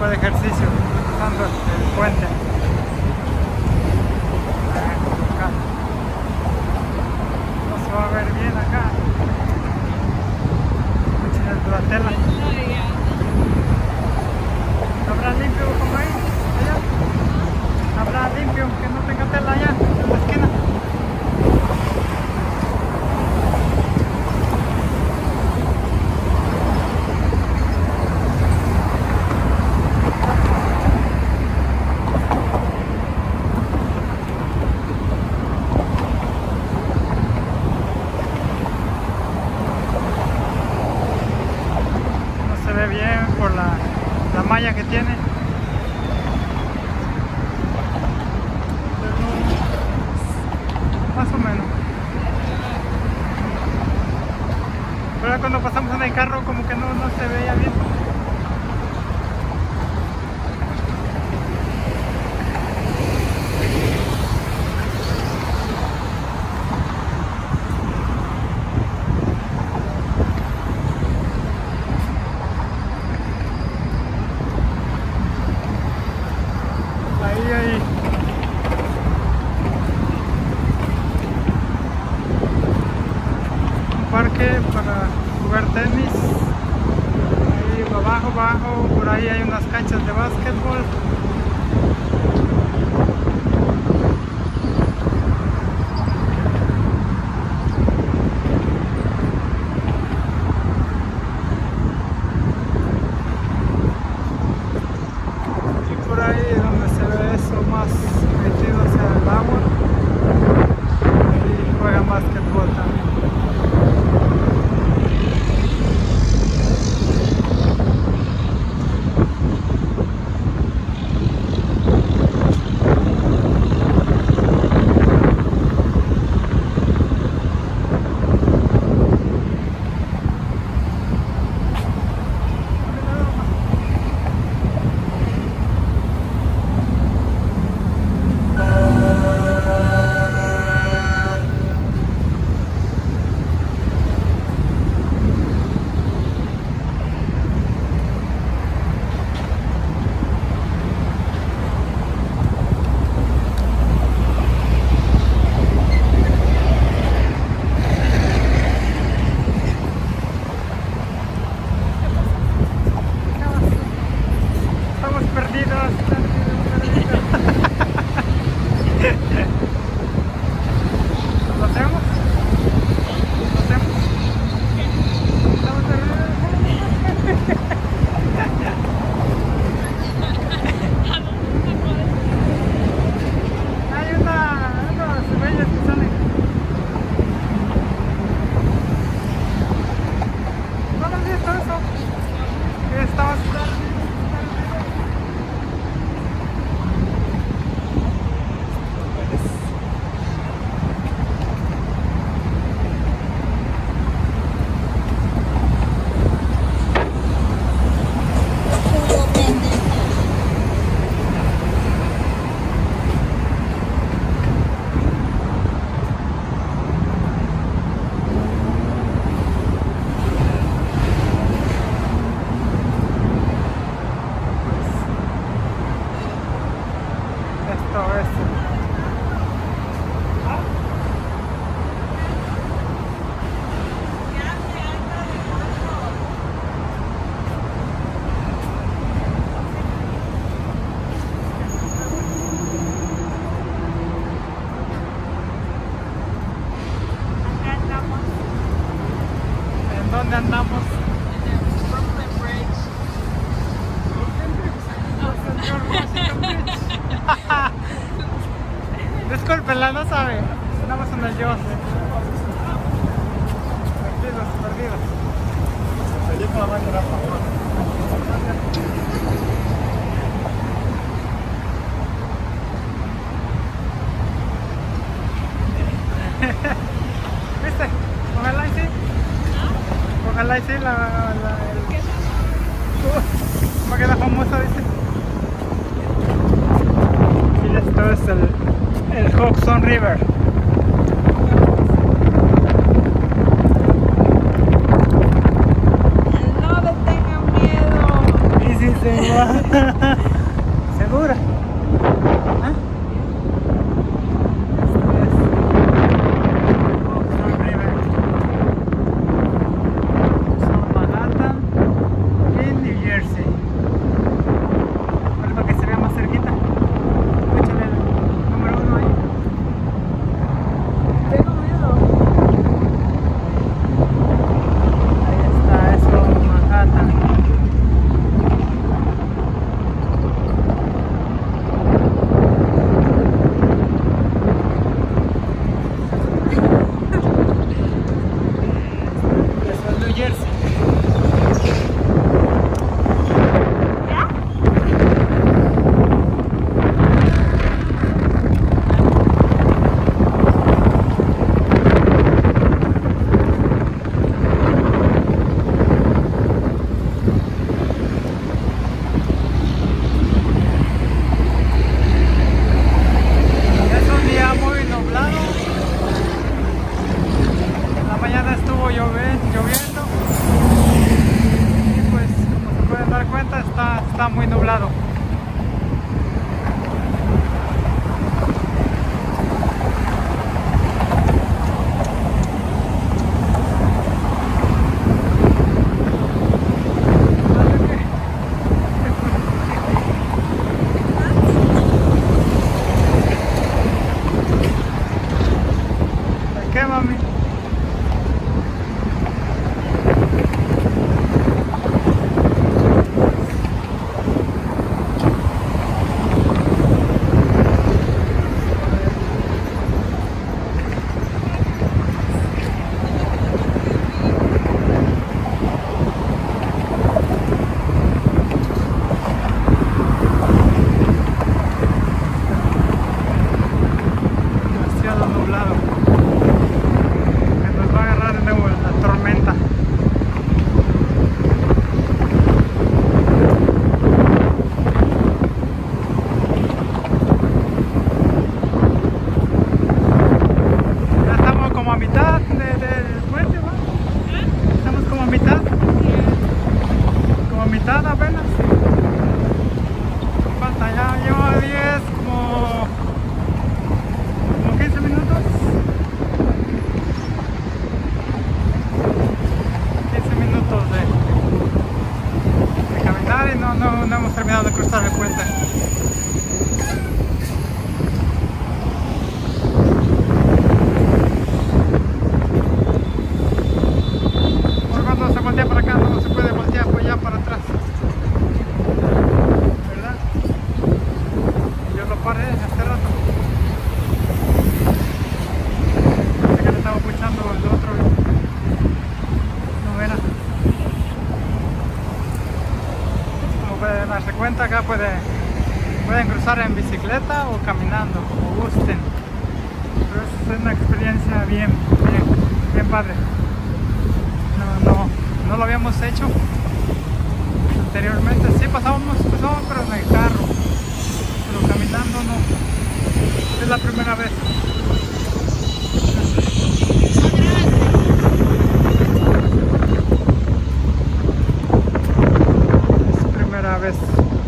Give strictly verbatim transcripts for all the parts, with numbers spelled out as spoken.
de ejercicio usando el puente. Acá. No se va a ver bien acá. Mucha la tela. ¿Habrá limpio como ahí? Allá. ¿Habrá limpio que no tenga tela allá en la esquina? No se ve bien por la, la malla que tiene. Más o menos. Pero cuando pasamos en el carro como que no, no se veía bien. Ahí, ahí. Parque para jugar tenis. Ahí abajo, abajo, por ahí hay unas canchas de básquetbol. Y por ahí es donde se ve eso más metido hacia el agua. Ahí juegan básquetbol también. Estamos perdidos, perdidos, perdidos. ¿Lo hacemos? ¿Lo hacemos? Estamos perdidos. Hay una, unas bellas que salen. ¿No lo has visto eso? Que estabas perdido. Esto es. ¿En dónde andamos? Discúlpenla, no sabe. Andamos en el Dios. Perdidos, perdidos. Allí con la máquina. ¿Viste? Ojalá y sí. Ojalá y sí la... la el... uh, va a quedar famosa, dice. Y esto es el, el Hudson River. No le tengan miedo. Y si se ¿Segura? ¿Ah? Está muy nublado. ¿Qué, mami? Apenas falta, ya lleva diez como, como quince minutos quince minutos de, de caminar y no, no, no hemos terminado de cruzar el puente. Por cuando se voltea para acá no se puede voltear pues ya para atrás. Paré hace rato. Parece que le estaba escuchando el otro. No era. Como pueden darse cuenta, acá puede, pueden cruzar en bicicleta o caminando, como gusten. Pero es una experiencia bien, bien, bien padre. No, no, no lo habíamos hecho anteriormente. Sí pasábamos, pasábamos pero en el carro. Pero caminando no, es la primera vez. Es primera vez.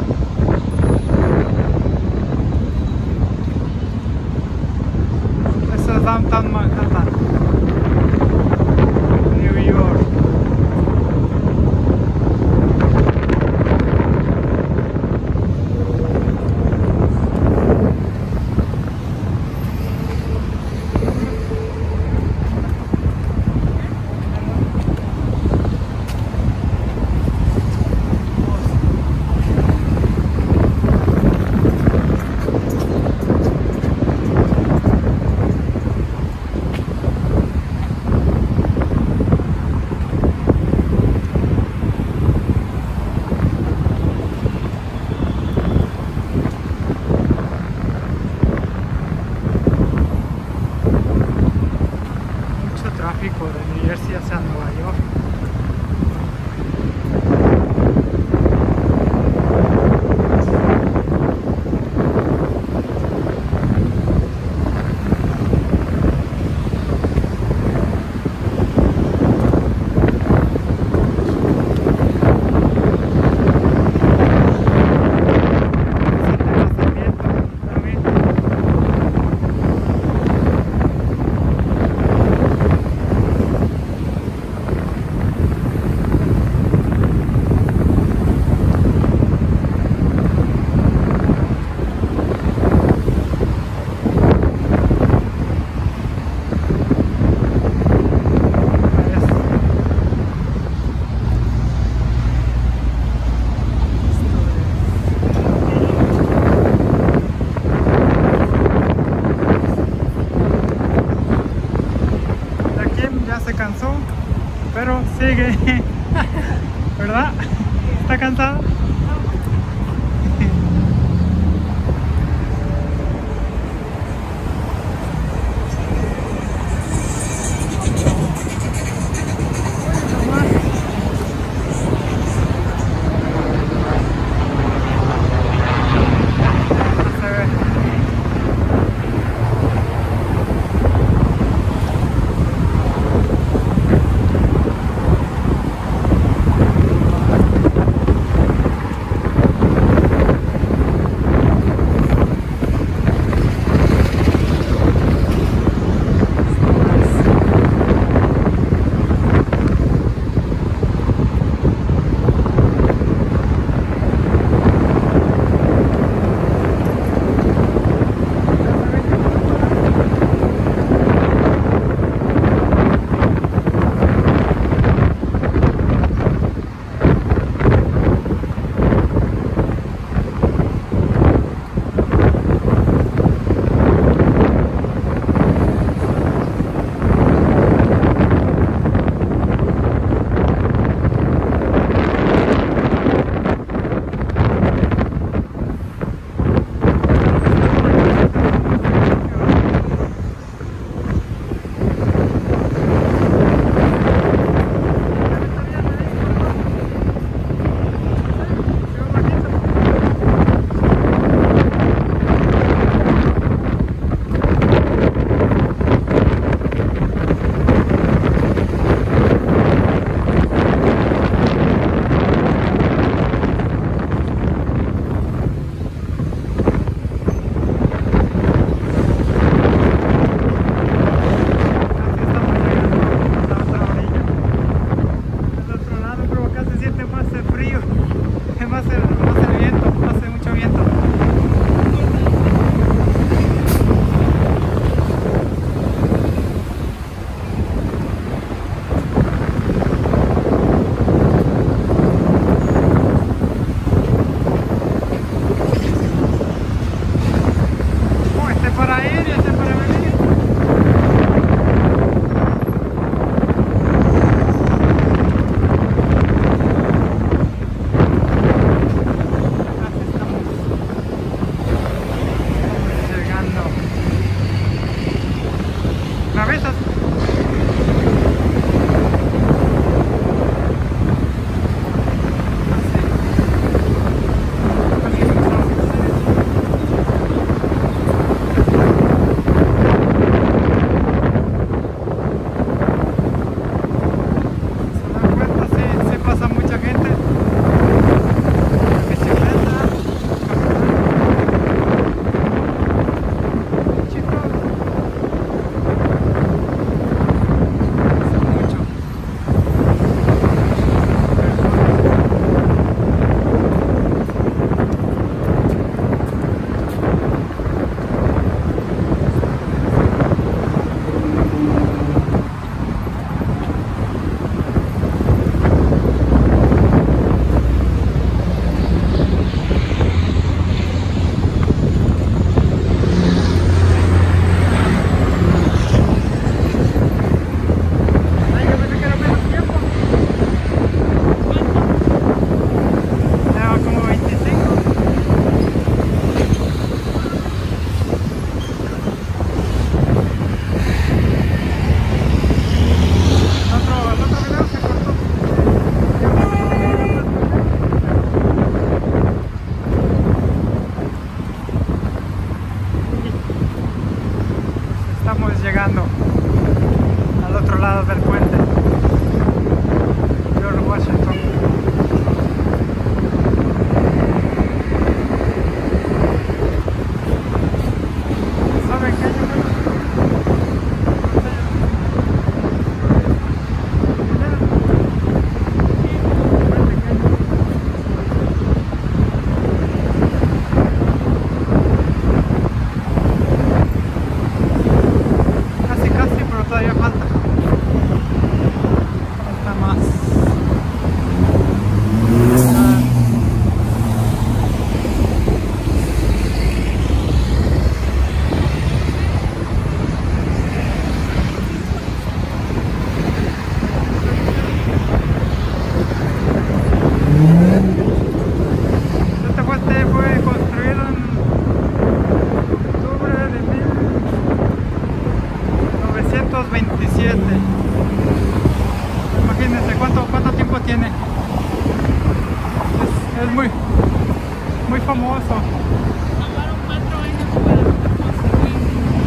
Eso es Downtown Manhattan, New York. Sí. ¿Verdad? ¿Está cansado? es muy, muy famoso. Tomaron cuatro años para construir.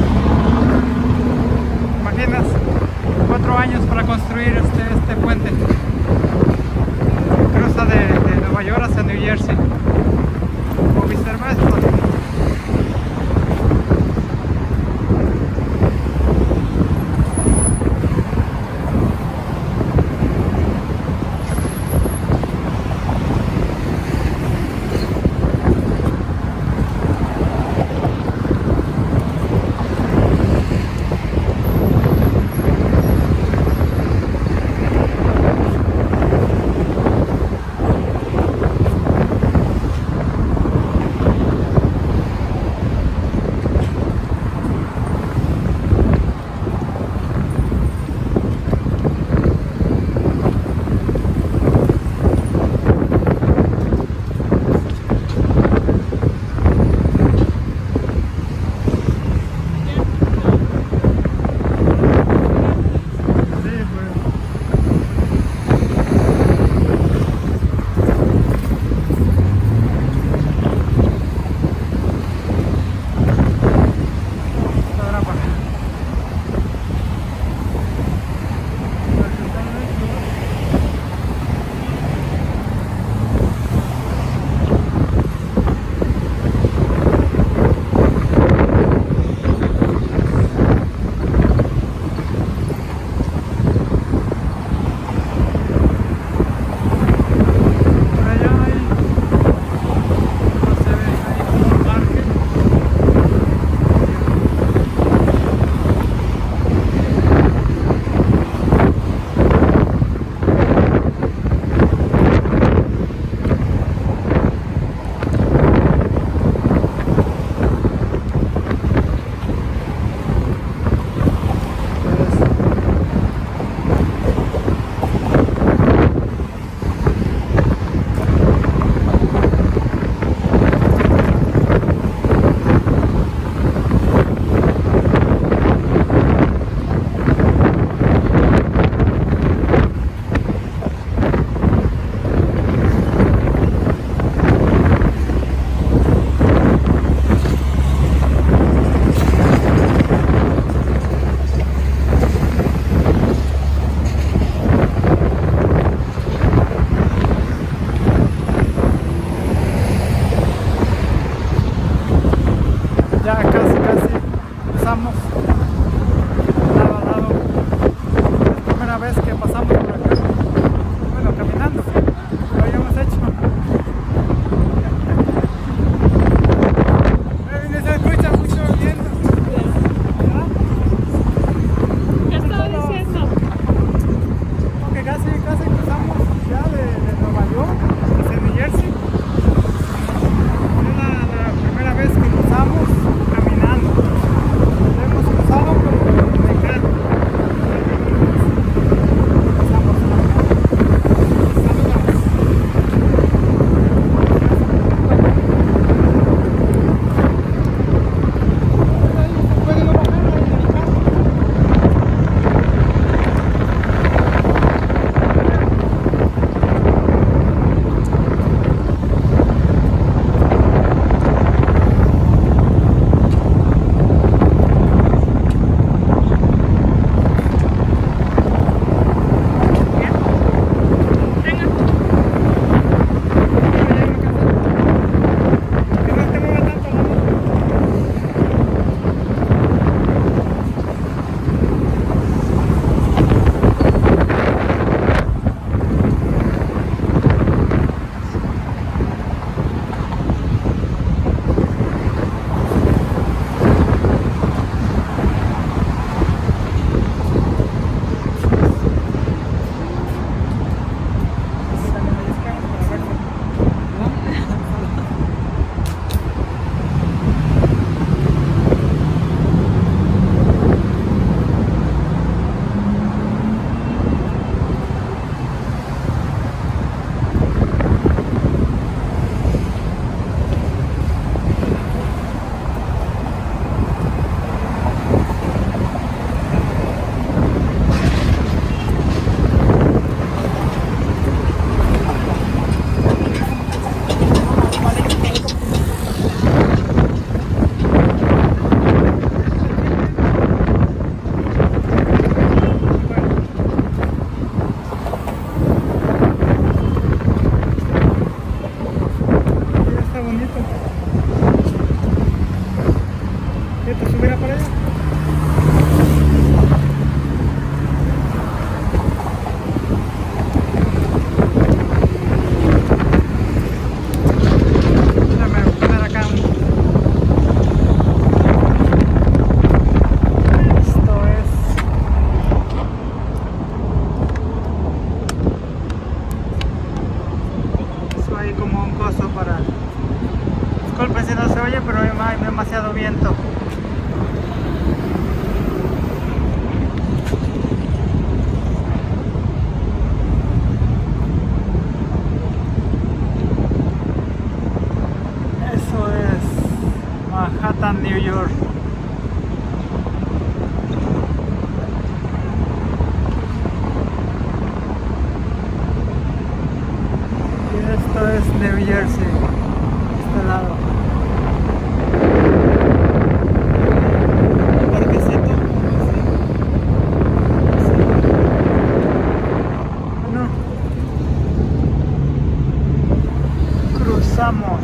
¿Imaginas? Cuatro años para construir este, este puente. Cruza de, de Nueva York hacia New Jersey. O viceversa. hay como un coso para... Disculpen si no se oye, pero hay hay demasiado viento. Eso es Manhattan, New York. Y esto es New Jersey, este lado. Parquecito. Bueno, cruzamos.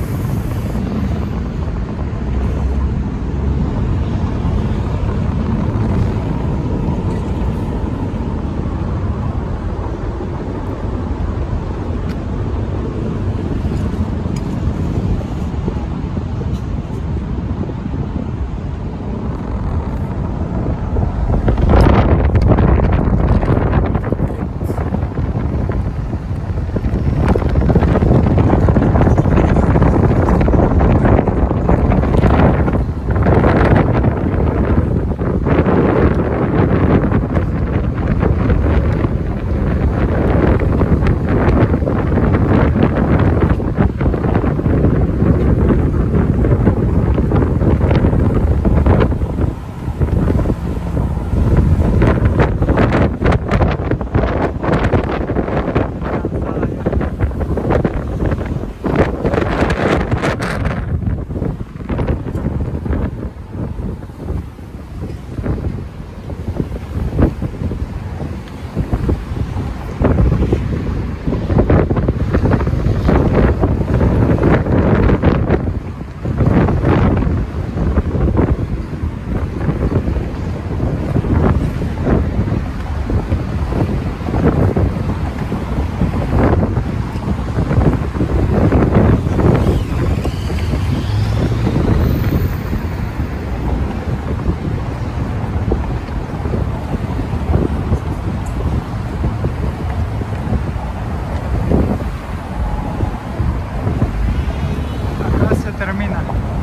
Termina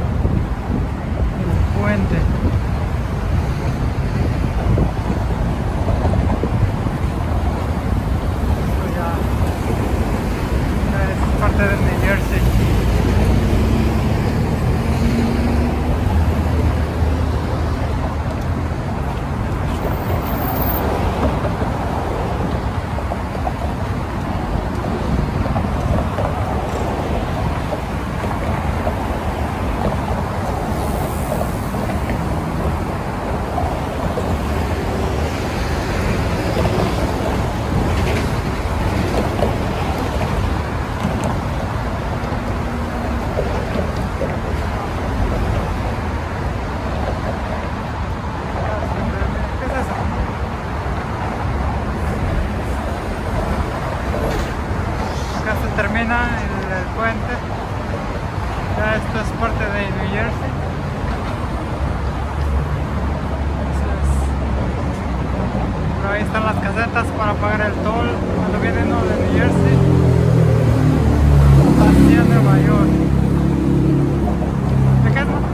el puente. Esto ya, ya es parte de New Jersey. Termina el, el puente. Ya esto es parte de New Jersey. Entonces, por ahí están las casetas para pagar el toll cuando viene uno de New Jersey hacia Nueva York. ¿De qué es, no?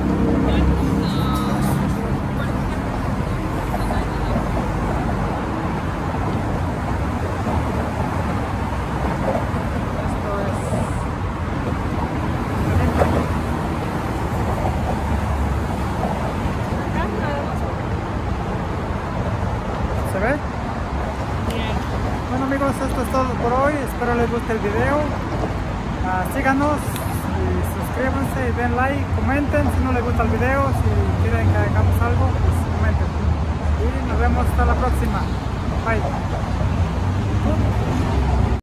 ¿Se ve? Bueno amigos, esto es todo por hoy. Espero les guste el video. Uh, síganos y suscríbanse y den like, comenten si no les gusta el video, si quieren que hagamos algo, pues comenten. Y nos vemos hasta la próxima. Bye.